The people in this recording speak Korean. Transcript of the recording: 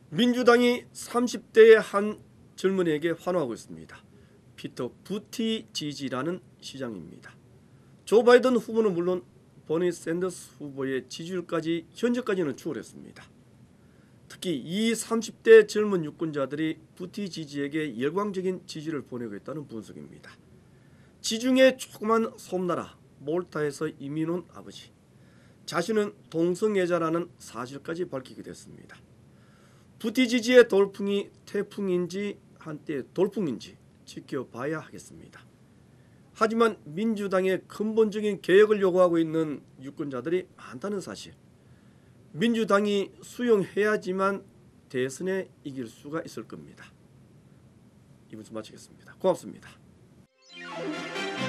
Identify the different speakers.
Speaker 1: 민주당이 30대의 한 젊은이에게 환호하고 있습니다. 피터 부티지지라는 시장입니다. 조 바이든 후보는 물론 버니 샌더스 후보의 지지율까지 현재까지는 추월했습니다. 특히 이 30대 젊은 유권자들이 부티지지에게 열광적인 지지를 보내고 있다는 분석입니다. 지중해 조그만 섬나라 몰타에서 이민 온 아버지, 자신은 동성애자라는 사실까지 밝히게 됐습니다. 부티지지의 돌풍이 태풍인지 한때 돌풍인지 지켜봐야 하겠습니다. 하지만 민주당의 근본적인 개혁을 요구하고 있는 유권자들이 많다는 사실, 민주당이 수용해야지만 대선에 이길 수가 있을 겁니다. 이번 주 마치겠습니다. 고맙습니다.